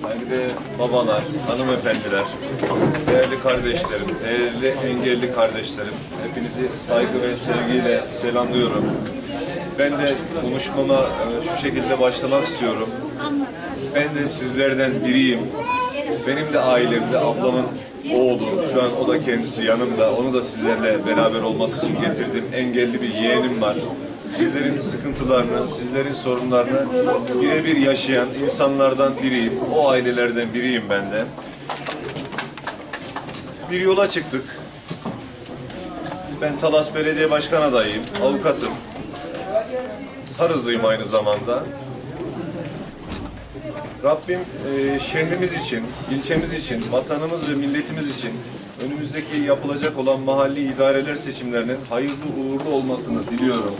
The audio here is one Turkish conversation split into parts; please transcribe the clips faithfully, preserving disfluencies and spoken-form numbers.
saygıdeğer babalar, hanımefendiler, değerli kardeşlerim, değerli engelli kardeşlerim, hepinizi saygı ve sevgiyle selamlıyorum. Ben de konuşmama şu şekilde başlamak istiyorum. Ben de sizlerden biriyim. Benim de ailemde ablamın oğlu, şu an o da kendisi yanımda, onu da sizlerle beraber olması için getirdim. Engelli bir yeğenim var. Sizlerin sıkıntılarını, sizlerin sorunlarını birebir yaşayan insanlardan biriyim. O ailelerden biriyim ben de. Bir yola çıktık. Ben Talas Belediye Başkan adayıyım, avukatım. Sarızlıyım aynı zamanda. Rabbim e, şehrimiz için, ilçemiz için, vatanımız ve milletimiz için önümüzdeki yapılacak olan mahalli idareler seçimlerinin hayırlı uğurlu olmasını diliyorum.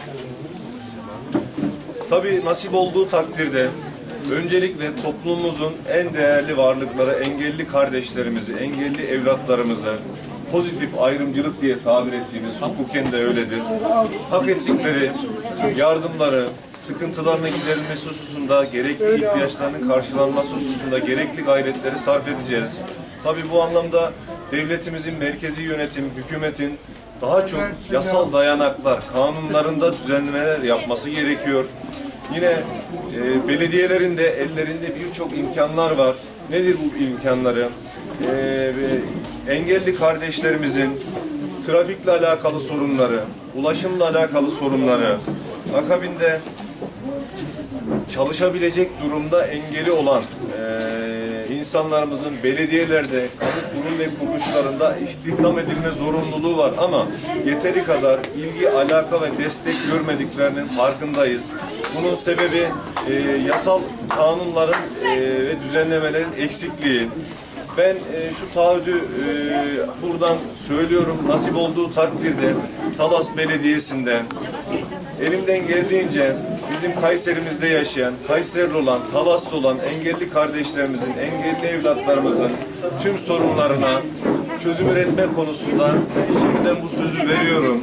Tabii nasip olduğu takdirde öncelikle toplumumuzun en değerli varlıkları engelli kardeşlerimizi, engelli evlatlarımızı, pozitif ayrımcılık diye tabir ettiğimiz, hukuken de öyledir, hak ettikleri yardımları, sıkıntılarına giderilmesi hususunda, gerekli ihtiyaçlarının karşılanması hususunda gerekli gayretleri sarf edeceğiz. Tabii bu anlamda devletimizin, merkezi yönetim, hükümetin daha çok yasal dayanaklar, kanunlarında düzenlemeler yapması gerekiyor. Yine e, belediyelerin de ellerinde birçok imkanlar var. Nedir bu imkanları? E, engelli kardeşlerimizin trafikle alakalı sorunları, ulaşımla alakalı sorunları, akabinde çalışabilecek durumda engeli olan e, insanlarımızın belediyelerde, kamu kurum ve kuruluşlarında istihdam edilme zorunluluğu var ama yeteri kadar ilgi, alaka ve destek görmediklerinin farkındayız. Bunun sebebi e, yasal kanunların e, ve düzenlemelerin eksikliği. Ben e, şu taahhüdü e, buradan söylüyorum, nasip olduğu takdirde Talas Belediyesi'nden elimden geldiğince bizim Kayserimizde yaşayan, Kayserili olan, Talaslı olan engelli kardeşlerimizin, engelli evlatlarımızın tüm sorunlarına çözüm üretme konusunda içimden bu sözü veriyorum.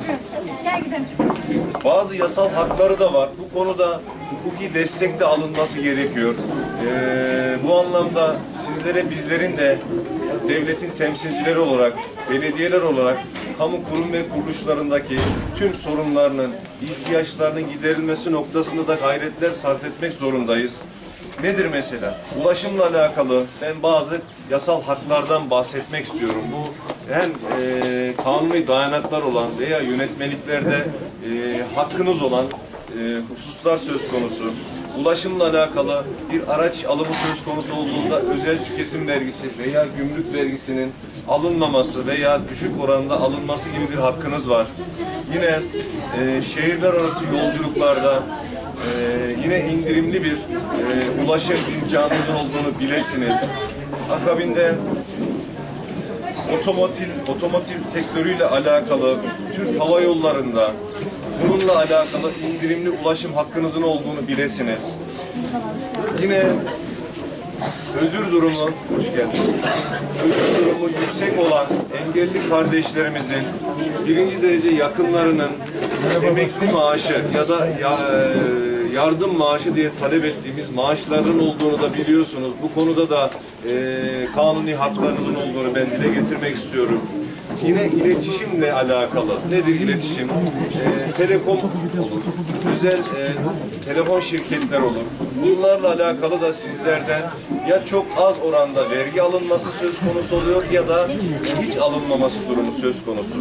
Bazı yasal hakları da var. Bu konuda hukuki destek de alınması gerekiyor. Ee, bu anlamda sizlere bizlerin de devletin temsilcileri olarak, belediyeler olarak kamu kurum ve kuruluşlarındaki tüm sorunlarının, ihtiyaçlarının giderilmesi noktasında da gayretler sarf etmek zorundayız. Nedir mesela? Ulaşımla alakalı ben bazı yasal haklardan bahsetmek istiyorum. Bu hem e, kanuni dayanaklar olan veya yönetmeliklerde e, hakkınız olan e, hususlar söz konusu. Ulaşımla alakalı bir araç alımı söz konusu olduğunda özel tüketim vergisi veya gümrük vergisinin alınmaması veya düşük oranda alınması gibi bir hakkınız var. Yine e, şehirler arası yolculuklarda e, yine indirimli bir e, ulaşım imkanınızın olduğunu bilesiniz. Akabinde otomotiv, otomotiv sektörüyle alakalı Türk Hava Yolları'nda bununla alakalı indirimli ulaşım hakkınızın olduğunu bilesiniz. Yine özür durumu, hoş geldiniz. Özür durumu yüksek olan engelli kardeşlerimizin birinci derece yakınlarının emekli maaşı ya da ya, yardım maaşı diye talep ettiğimiz maaşların olduğunu da biliyorsunuz. Bu konuda da e, kanuni haklarınızın olduğunu ben dile getirmek istiyorum. Yine iletişimle alakalı. Nedir iletişim? E, telekom olur. Özel e, telefon şirketler olur. Bunlarla alakalı da sizlerden ya çok az oranda vergi alınması söz konusu oluyor ya da hiç alınmaması durumu söz konusu.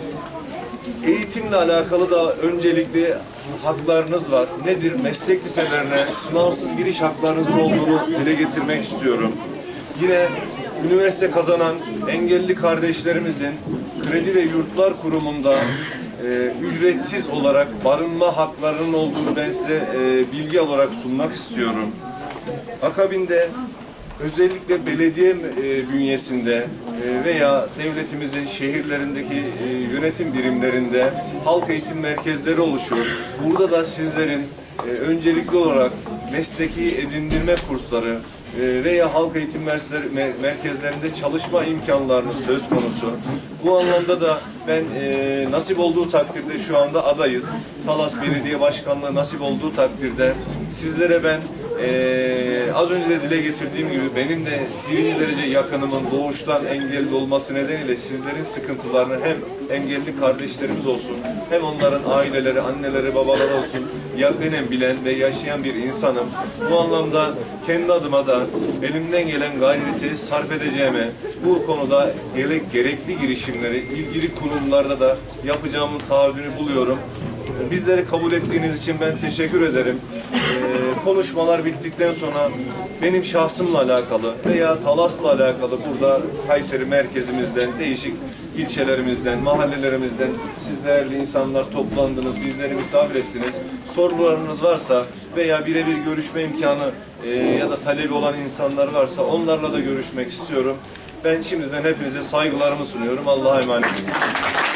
Eğitimle alakalı da öncelikli haklarınız var. Nedir? Meslek liselerine sınavsız giriş haklarınızın olduğunu dile getirmek istiyorum. Yine üniversite kazanan engelli kardeşlerimizin Kredi ve Yurtlar Kurumu'nda e, ücretsiz olarak barınma haklarının olduğunu ben size e, bilgi olarak sunmak istiyorum. Akabinde özellikle belediye e, bünyesinde e, veya devletimizin şehirlerindeki e, yönetim birimlerinde halk eğitim merkezleri oluşuyor. Burada da sizlerin e, öncelikli olarak mesleki edindirme kursları veya halk eğitim merkezlerinde çalışma imkanlarını söz konusu. Bu anlamda da ben e, nasip olduğu takdirde şu anda adayız. Talas Belediye Başkanlığı nasip olduğu takdirde sizlere ben Ee, az önce de dile getirdiğim gibi benim de birinci derece yakınımın doğuştan engelli olması nedeniyle sizlerin sıkıntılarını hem engelli kardeşlerimiz olsun, hem onların aileleri, anneleri, babaları olsun yakinen bilen ve yaşayan bir insanım. Bu anlamda kendi adıma da elimden gelen gayreti sarf edeceğime, bu konuda gerek, gerekli girişimleri ilgili kurumlarda da yapacağımın taahhüdünü buluyorum. Bizleri kabul ettiğiniz için ben teşekkür ederim. Ee, konuşmalar bittikten sonra benim şahsımla alakalı veya Talas'la alakalı burada Kayseri merkezimizden, değişik ilçelerimizden, mahallelerimizden siz değerli insanlar toplandınız, bizleri misafir ettiniz. Sorularınız varsa veya birebir görüşme imkanı e, ya da talebi olan insanlar varsa onlarla da görüşmek istiyorum. Ben şimdiden hepinize saygılarımı sunuyorum. Allah'a emanet olun.